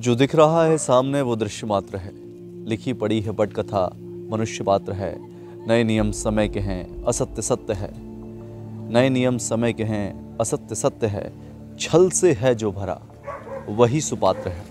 जो दिख रहा है सामने वो दृश्य मात्र है, लिखी पड़ी है पटकथा मनुष्य पात्र है। नए नियम समय के हैं, असत्य सत्य है। नए नियम समय के हैं, असत्य सत्य है। छल से है जो भरा वही सुपात्र है।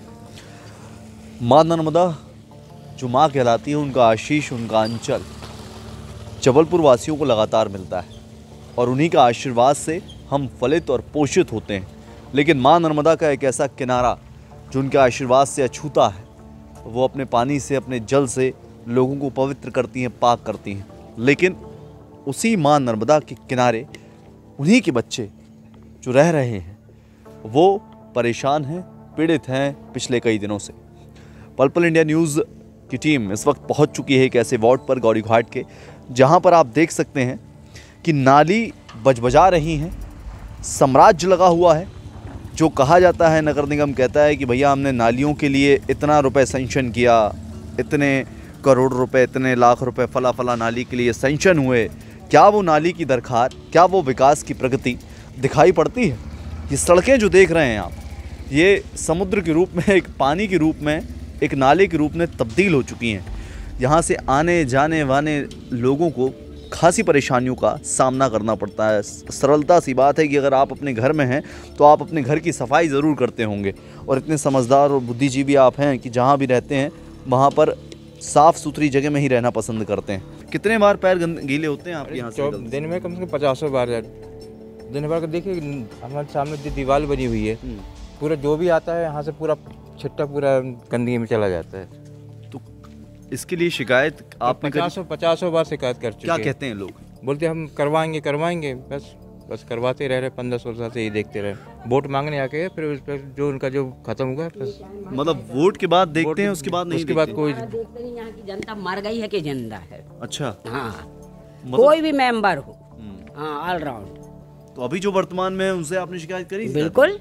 माँ नर्मदा जो माँ कहलाती है, उनका आशीष, उनका अंचल जबलपुर वासियों को लगातार मिलता है और उन्हीं का आशीर्वाद से हम फलित और पोषित होते हैं। लेकिन माँ नर्मदा का एक ऐसा किनारा जो उनके आशीर्वाद से अछूता है, वो अपने पानी से, अपने जल से लोगों को पवित्र करती हैं, पाक करती हैं। लेकिन उसी माँ नर्मदा के किनारे उन्हीं के बच्चे जो रह रहे हैं वो परेशान हैं, पीड़ित हैं पिछले कई दिनों से। पल पल इंडिया न्यूज़ की टीम इस वक्त पहुंच चुकी है एक ऐसे वार्ड पर गौरी घाट के, जहां पर आप देख सकते हैं कि नाली बजबजा रही हैं, साम्राज्य लगा हुआ है। जो कहा जाता है, नगर निगम कहता है कि भैया हमने नालियों के लिए इतना रुपए सेंक्शन किया, इतने करोड़ रुपए, इतने लाख रुपए फला फला नाली के लिए सेंक्शन हुए। क्या वो नाली की दरखार, क्या वो विकास की प्रगति दिखाई पड़ती है? ये सड़कें जो देख रहे हैं आप, ये समुद्र के रूप में, एक पानी के रूप में, एक नाले के रूप में तब्दील हो चुकी हैं। यहाँ से आने जाने वाले लोगों को खासी परेशानियों का सामना करना पड़ता है। सरलता सी बात है कि अगर आप अपने घर में हैं तो आप अपने घर की सफाई ज़रूर करते होंगे, और इतने समझदार और बुद्धिजीवी आप हैं कि जहाँ भी रहते हैं वहाँ पर साफ़ सुथरी जगह में ही रहना पसंद करते हैं। कितने बार पैर गीले होते हैं आप यहाँ से? दिन में कम से कम 50 बार दिन भर। देखिए हमारे सामने जो दीवार बनी हुई है, पूरा जो भी आता है यहाँ से पूरा छिट्टा पूरा गंदगी में चला जाता है। तो इसके लिए शिकायत आपने 50 बार शिकायत कर चुके हैं। क्या कहते हैं लोग? बोलते हम करवाएंगे, बस करवाते रह रहे 15-16 साल से ये देखते रहे। वोट मांगने आके फिर उस पर जो उनका जो खत्म हुआ बस। मतलब वोट के बाद देखते हैं, उसके बाद नहीं? उसके बाद कोई देखते नहीं। यहाँ की जनता मर गई है कि जिंदा है। अच्छा, हाँ, कोई भी मेंबर हो, हाँ, ऑलराउंड। तो अभी जो वर्तमान में है उनसे आपने शिकायत करी? बिल्कुल।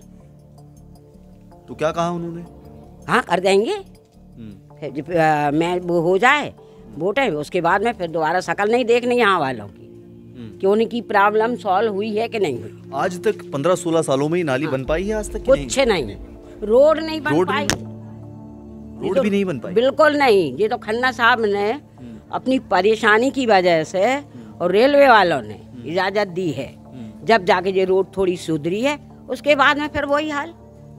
तो क्या कहा उन्होंने? हाँ, कर देंगे। फिर मैं वो हो जाए वोट है, उसके बाद में फिर दोबारा शकल नहीं देखनी यहाँ वालों की कि उनकी प्रॉब्लम सॉल्व हुई है कि नहीं हुई। आज तक 15-16 सालों में ही नाली बन पाई है आज तक? कुछ नहीं। रोड नहीं बन पाई। रोड भी नहीं बन पाई? बिल्कुल नहीं। ये तो खन्ना साहब ने अपनी परेशानी की वजह से और रेलवे वालों ने इजाजत दी है, जब जाके ये रोड थोड़ी सुधरी है, उसके बाद में फिर वही हाल।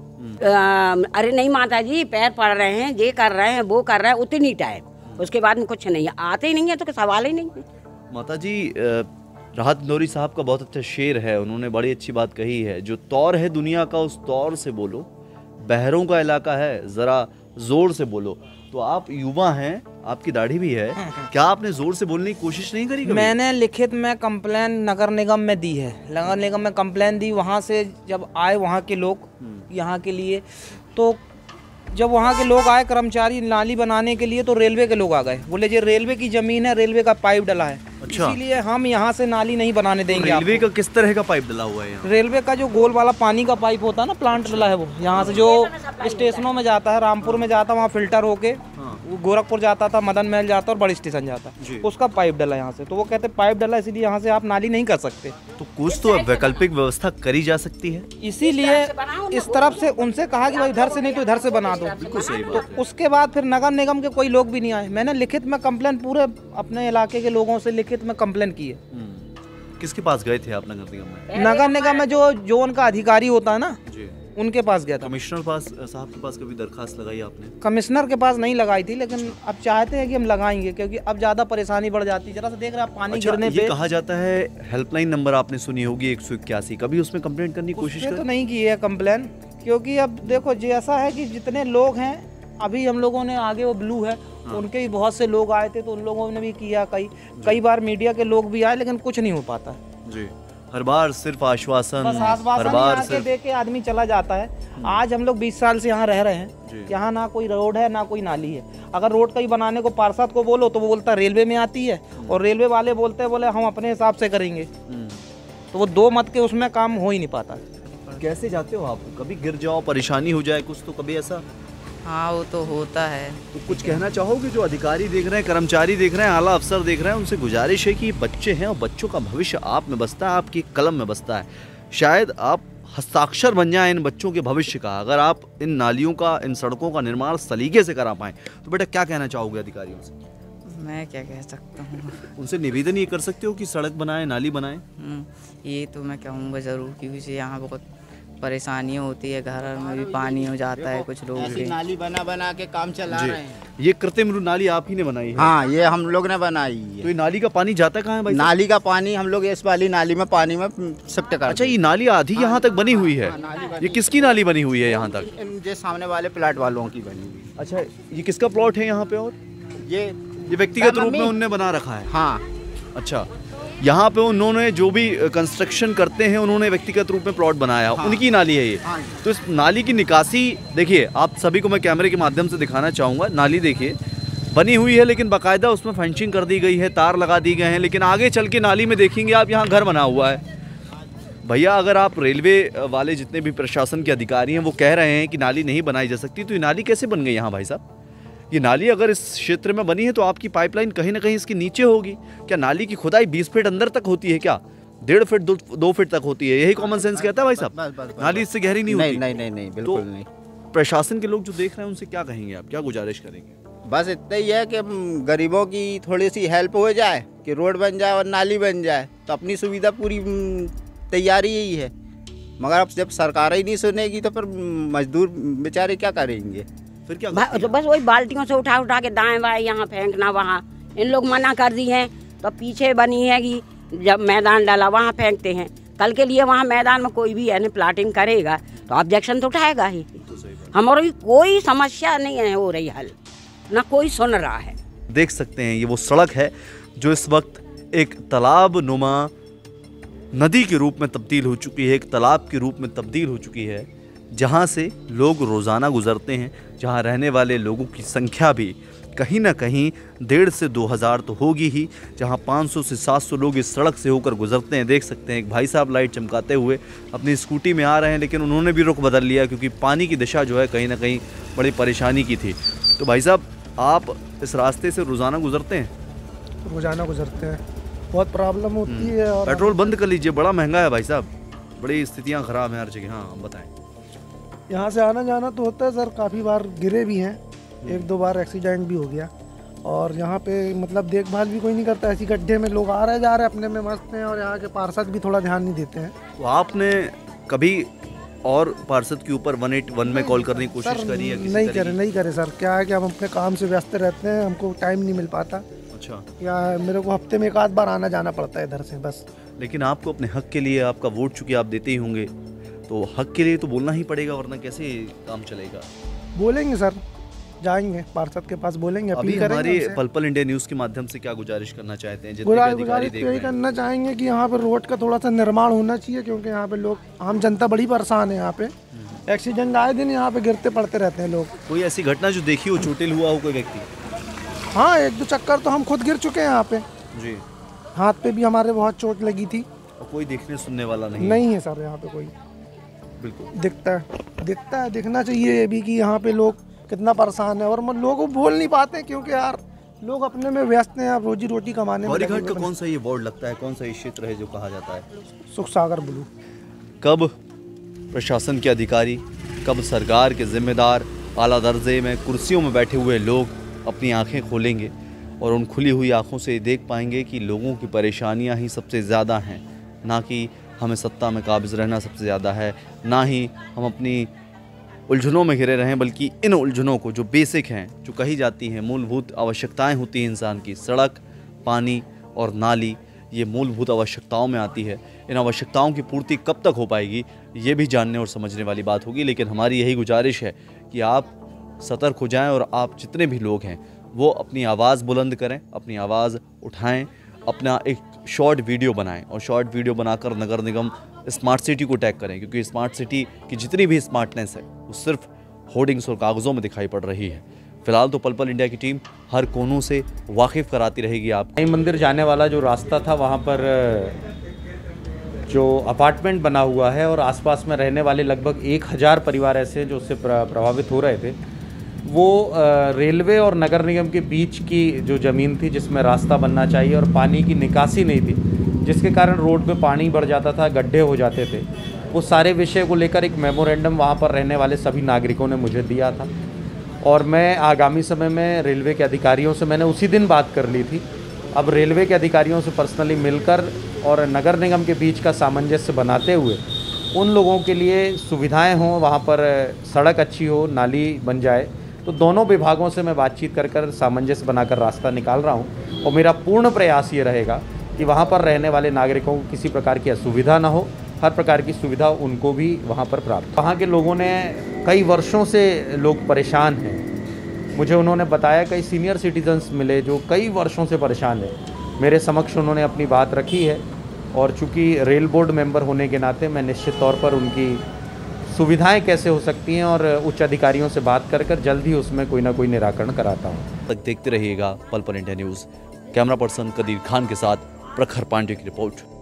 अरे नहीं माता जी, पैर पड़ रहे हैं, ये कर रहे हैं, वो कर रहे हैं, उतनी टाइम, उसके बाद में कुछ नहीं है। आते ही नहीं है तो सवाल ही नहीं है। माता जी, राहत इंदौरी साहब का बहुत अच्छा शेर है, उन्होंने बड़ी अच्छी बात कही है, जो तौर है दुनिया का उस तौर से बोलो, बहरों का इलाका है जरा जोर से बोलो। तो आप युवा हैं, आपकी दाढ़ी भी है, क्या आपने जोर से बोलने की कोशिश नहीं करी कभी? मैंने लिखित में कंप्लेन नगर निगम में दी है, नगर निगम में कंप्लेन दी। वहाँ से जब आए वहाँ के लोग यहाँ के लिए, तो जब वहाँ के लोग आए कर्मचारी नाली बनाने के लिए, तो रेलवे के लोग आ गए, बोले ये रेलवे की जमीन है, रेलवे का पाइप डला है। अच्छा। इसीलिए हम यहाँ से नाली नहीं बनाने देंगे। रेलवे का किस तरह का पाइप डला हुआ है यहाँ? रेलवे का जो गोल वाला पानी का पाइप होता है ना, प्लांट डला है वो, यहाँ से जो स्टेशनों में जाता है, रामपुर में जाता है, वहाँ फिल्टर होके गोरखपुर जाता था, मदन महल जाता और बड़ी स्टेशन जाता, उसका पाइप डला यहाँ से। तो वो कहते पाइप डला इसलिए यहाँ से आप नाली नहीं कर सकते। तो कुछ तो वैकल्पिक व्यवस्था करी जा सकती है। इसीलिए इस तरफ से उनसे कहा कि भाई इधर से नहीं तो इधर से बना दो। बिल्कुल सही बात है। तो उसके बाद फिर नगर निगम के कोई लोग भी नहीं आए। मैंने लिखित में कंप्लेन पूरे अपने इलाके के लोगों से लिखित में कंप्लेन की है। किसके पास गए थे आप नगर निगम में? नगर निगम में जो उनका अधिकारी होता है ना, उनके पास गया था। कमिश्नर साहब के पास कभी दरखास्त लगाई आपने? कमिश्नर के पास नहीं लगाई थी, लेकिन अब चाहते हैं कि हम लगाएंगे, क्योंकि अब ज़्यादा परेशानी बढ़ जाती है। जरा सा देख रहे हैं पानी गिरने पे। कहा जाता है हेल्पलाइन नंबर आपने सुनी होगी 181, कभी उसमें कंप्लेंट करने की कोशिश तो नहीं की है कंप्लेन, क्योंकि अब देखो जैसा है कि जितने लोग हैं, अभी हम लोगों ने आगे वो ब्लू है, उनके भी बहुत से लोग आए थे, तो उन लोगों ने भी किया, कई बार मीडिया के लोग भी आए, लेकिन कुछ नहीं हो पाता जी। हर बार सिर्फ आश्वासन, हर बार सिर्फ दे के आदमी चला जाता है। आज हम लोग 20 साल से यहाँ रह रहे हैं, यहाँ ना कोई रोड है ना कोई नाली है। अगर रोड कहीं बनाने को पार्षद को बोलो तो वो बोलता रेलवे में आती है, और रेलवे वाले बोलते बोले हम अपने हिसाब से करेंगे। तो वो दो मत के उसमें काम हो ही नहीं पाता। कैसे जाते हो आप? कभी गिर जाओ, परेशानी हो जाए कुछ, तो कभी ऐसा? हाँ, वो तो होता है। तो कुछ कहना चाहोगे जो अधिकारी देख रहे हैं, कर्मचारी देख रहे हैं, आला अफसर देख रहे हैं, उनसे गुजारिश है कि बच्चे हैं और बच्चों का भविष्य आप में बसता है, आपकी कलम में बसता है। शायद आप हस्ताक्षर बन जाए इन बच्चों के भविष्य का, अगर आप इन नालियों का, इन सड़कों का निर्माण सलीके से करा पाएँ, तो बेटा क्या कहना चाहोगे अधिकारियों से? मैं क्या कह सकता हूँ। उनसे निवेदन ये कर सकते हो कि सड़क बनाएं, नाली बनाएं? ये तो मैं कहूँगा ज़रूर, क्योंकि यहाँ बहुत परेशानियाँ होती है, घर में भी पानी हो जाता है, कुछ लोग ऐसी नाली बना के काम चला रहे हैं। ये कृत्रिम नाली आप ही ने बनाई है? हाँ, ये हम लोग ने बनाई है। तो ये नाली का पानी जाता कहाँ है भाई? नाली का पानी हम लोग इस वाली नाली में पानी में शिफ्ट कर। अच्छा, ये नाली आधी यहाँ तक बनी हुई है? ये किसकी नाली बनी हुई है यहाँ तक? ये सामने वाले प्लाट वालों की बनी हुई। अच्छा, ये किसका प्लॉट है यहाँ पे? और ये व्यक्तिगत रूप में उनने बना रखा है? हाँ। अच्छा, यहाँ पे उन्होंने जो भी कंस्ट्रक्शन करते हैं उन्होंने व्यक्तिगत रूप में प्लॉट बनाया, हाँ। उनकी नाली है ये। हाँ। तो इस नाली की निकासी देखिए, आप सभी को मैं कैमरे के माध्यम से दिखाना चाहूँगा। नाली देखिए बनी हुई है, लेकिन बाकायदा उसमें फेंसिंग कर दी गई है, तार लगा दी गए हैं, लेकिन आगे चल के नाली में देखेंगे आप, यहाँ घर बना हुआ है। भैया, अगर आप रेलवे वाले जितने भी प्रशासन के अधिकारी हैं वो कह रहे हैं कि नाली नहीं बनाई जा सकती, तो ये नाली कैसे बन गई यहाँ भाई साहब? ये नाली अगर इस क्षेत्र में बनी है तो आपकी पाइपलाइन कहीं ना कहीं इसके नीचे होगी। क्या नाली की खुदाई 20 फीट अंदर तक होती है क्या? 1.5 फीट 2 फीट तक होती है? यही कॉमन सेंस कहता है भाई साहब। नाली इससे गहरी नहीं होती। नहीं, बिल्कुल नहीं। प्रशासन के लोग जो देख रहे हैं उनसे क्या कहेंगे आप, क्या गुजारिश करेंगे? बस इतना ही है कि गरीबों की थोड़ी सी हेल्प हो जाए, कि रोड बन जाए और नाली बन जाए, तो अपनी सुविधा पूरी तैयारी यही है। मगर अब जब सरकार ही नहीं सुनेगी तो फिर मजदूर बेचारे क्या करेंगे? फिर क्या? तो बस वही बाल्टियों से उठा के दाएं बाएं यहाँ फेंकना, वहाँ इन लोग मना कर दी हैं, तो पीछे बनी है कि जब मैदान डाला वहाँ फेंकते हैं। कल के लिए वहाँ मैदान में कोई भी यानी प्लाटिंग करेगा तो ऑब्जेक्शन तो उठाएगा ही। हमारी कोई समस्या नहीं है हो रही हल, ना कोई सुन रहा है। देख सकते हैं ये वो सड़क है जो इस वक्त एक तालाब नुमा नदी के रूप में तब्दील हो चुकी है, एक तालाब के रूप में तब्दील हो चुकी है, जहाँ से लोग रोज़ाना गुज़रते हैं, जहाँ रहने वाले लोगों की संख्या भी कहीं ना कहीं 1,500 से 2,000 तो होगी ही, जहाँ 500 से 700 लोग इस सड़क से होकर गुजरते हैं। देख सकते हैं एक भाई साहब लाइट चमकाते हुए अपनी स्कूटी में आ रहे हैं, लेकिन उन्होंने भी रुख बदल लिया क्योंकि पानी की दिशा जो है कहीं ना कहीं बड़ी परेशानी की थी। तो भाई साहब, आप इस रास्ते से रोज़ाना गुजरते हैं? रोज़ाना गुजरते हैं, बहुत प्रॉब्लम होती है। और पेट्रोल बंद कर लीजिए, बड़ा महंगा है भाई साहब, बड़ी स्थितियाँ ख़राब हैं हर जगह। हाँ बताएँ। यहाँ से आना जाना तो होता है सर, काफ़ी बार गिरे भी हैं, 1-2 बार एक्सीडेंट भी हो गया। और यहाँ पे मतलब देखभाल भी कोई नहीं करता, ऐसी गड्ढे में लोग आ रहे जा रहे अपने में मस्त हैं, और यहाँ के पार्षद भी थोड़ा ध्यान नहीं देते हैं। तो आपने कभी और पार्षद के ऊपर 181 में कॉल करने की कोशिश करी है? नहीं करे सर। क्या है कि हम अपने काम से व्यस्त रहते हैं, हमको टाइम नहीं मिल पाता। अच्छा। या मेरे को हफ्ते में 1 बार आना जाना पड़ता है इधर से बस। लेकिन आपको अपने हक के लिए, आपका वोट चूंकि आप देते ही होंगे, तो हक के लिए तो बोलना ही पड़ेगा, वरना कैसे काम चलेगा? बोलेंगे सर, जाएंगे पार्षद के पास, बोलेंगे, अपील करेंगे। हमारे पल इंडिया न्यूज़ के माध्यम से क्या गुजारिश करना चाहते हैं? गुजारिश यही करना चाहेंगे कि यहाँ पे रोड का थोड़ा सा निर्माण होना चाहिए, क्योंकि यहाँ पे लोग, आम जनता बड़ी परेशान है। यहाँ पे एक्सीडेंट आए दिन यहाँ पे गिरते पड़ते रहते हैं लोग। कोई ऐसी घटना जो देखी हो, चोटिल हुआ हो कोई व्यक्ति? हाँ, 1-2 चक्कर तो हम खुद गिर चुके हैं यहाँ पे जी। हाथ पे भी हमारे बहुत चोट लगी थी। और कोई देखने सुनने वाला नहीं? नहीं है सर, यहाँ पे कोई। बिल्कुल दिखता है, दिखना चाहिए ये भी कि यहाँ पे लोग कितना परेशान है, और लोग बोल नहीं पाते क्योंकि यार लोग अपने में व्यस्त हैं, रोजी रोटी कमाने में। गौरीघाट का कौन सा ये वार्ड लगता है, कौन सा ये क्षेत्र है जो कहा जाता है? सुख सागर ब्लू। कब प्रशासन के अधिकारी, कब सरकार के जिम्मेदार आला दर्जे में कुर्सियों में बैठे हुए लोग अपनी आंखें खोलेंगे और उन खुली हुई आंखों से देख पाएंगे कि लोगों की परेशानियां ही सबसे ज़्यादा हैं, ना कि हमें सत्ता में काबिज़ रहना सबसे ज़्यादा है, ना ही हम अपनी उलझनों में घिरे रहें, बल्कि इन उलझनों को जो बेसिक हैं, जो कही जाती हैं मूलभूत आवश्यकताएं होती हैं इंसान की, सड़क, पानी और नाली, ये मूलभूत आवश्यकताओं में आती है। इन आवश्यकताओं की पूर्ति कब तक हो पाएगी, ये भी जानने और समझने वाली बात होगी। लेकिन हमारी यही गुजारिश है कि आप सतर्क हो जाएं और आप जितने भी लोग हैं वो अपनी आवाज़ बुलंद करें, अपनी आवाज़ उठाएं, अपना एक शॉर्ट वीडियो बनाएं और शॉर्ट वीडियो बनाकर नगर निगम स्मार्ट सिटी को टैग करें, क्योंकि स्मार्ट सिटी की जितनी भी स्मार्टनेस है वो सिर्फ होर्डिंग्स और कागज़ों में दिखाई पड़ रही है। फिलहाल तो पल इंडिया की टीम हर कोनों से वाकिफ़ कराती रहेगी आपको। साईं मंदिर जाने वाला जो रास्ता था, वहाँ पर जो अपार्टमेंट बना हुआ है और आसपास में रहने वाले लगभग 1000 परिवार ऐसे हैं जो उससे प्रभावित हो रहे थे, वो रेलवे और नगर निगम के बीच की जो ज़मीन थी जिसमें रास्ता बनना चाहिए और पानी की निकासी नहीं थी, जिसके कारण रोड पे पानी बढ़ जाता था, गड्ढे हो जाते थे। वो सारे विषय को लेकर एक मेमोरेंडम वहाँ पर रहने वाले सभी नागरिकों ने मुझे दिया था और मैं आगामी समय में रेलवे के अधिकारियों से मैंने उसी दिन बात कर ली थी। अब रेलवे के अधिकारियों से पर्सनली मिलकर और नगर निगम के बीच का सामंजस्य बनाते हुए उन लोगों के लिए सुविधाएं हों, वहाँ पर सड़क अच्छी हो, नाली बन जाए, तो दोनों विभागों से मैं बातचीत कर सामंजस्य बनाकर रास्ता निकाल रहा हूँ। और मेरा पूर्ण प्रयास ये रहेगा कि वहाँ पर रहने वाले नागरिकों को किसी प्रकार की असुविधा ना हो, हर प्रकार की सुविधा उनको भी वहाँ पर प्राप्त। वहाँ के लोगों ने कई वर्षों से लोग परेशान हैं। मुझे उन्होंने बताया कई सीनियर सिटीजन्स मिले जो कई वर्षों से परेशान हैं। मेरे समक्ष उन्होंने अपनी बात रखी है और चूँकि रेल बोर्ड मेंबर होने के नाते मैं निश्चित तौर पर उनकी सुविधाएं कैसे हो सकती हैं और उच्च अधिकारियों से बात कर जल्द ही उसमें कोई ना कोई निराकरण कराता हूँ। तक देखते रहिएगा Pal Pal India News. Camera person Kadir Khan के साथ प्रखर पांडे की रिपोर्ट।